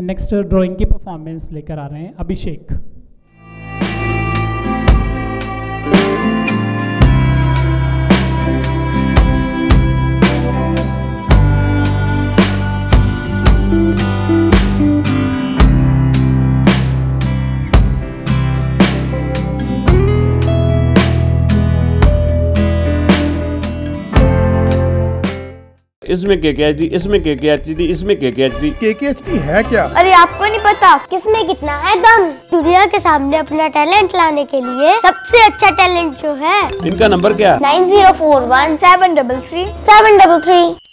Next drawing की performance लेकर आ रहे हैं अभिषेक। इसमें KKHD, इसमें KKHD, इसमें KKHD। KKHD है क्या? अरे आपको नहीं पता किसमें कितना है दम। दुनिया के सामने अपना टैलेंट लाने के लिए सबसे अच्छा टैलेंट जो है। इनका नंबर क्या? 9041 733 733।